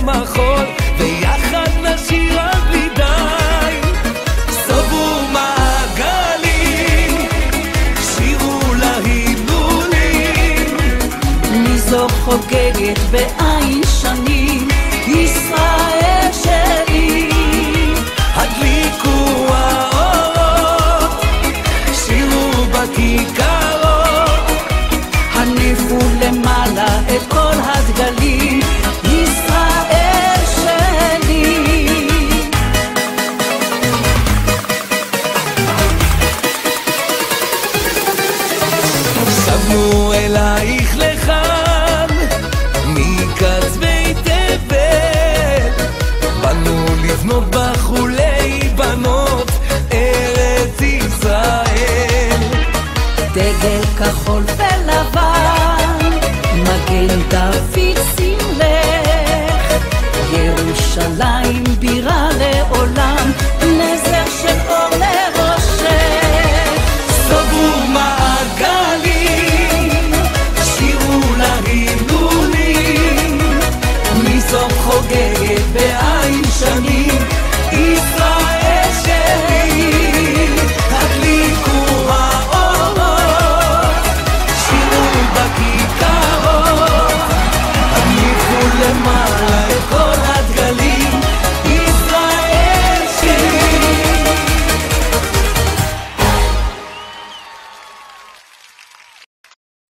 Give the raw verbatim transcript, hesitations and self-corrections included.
מחול, ויחד נשיר עד בלי די. סובו מעגלים, שירו להילולים, מי זו חוגגת בעין שנים, ישראל שלי. הדליקו האורות, שירו בכיכרות, הניפו למעלה את כל הדגלים, ישראל שלי. שבנו אלייך לכאן מקצווי תבל, באנו לבנות בחולי בנות ארץ ישראל. דגל כחול ולבן, מגן דוד סמלך, ירושלים